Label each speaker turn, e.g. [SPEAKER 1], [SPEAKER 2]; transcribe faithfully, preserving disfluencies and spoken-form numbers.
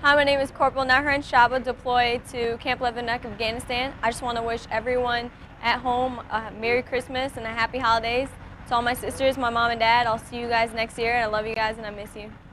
[SPEAKER 1] Hi, my name is Cpl Naharen Shaba, deployed to Camp Leatherneck, Afghanistan. I just want to wish everyone at home a Merry Christmas and a Happy Holidays. To all my sisters, my mom and dad, I'll see you guys next year, and I love you guys and I miss you.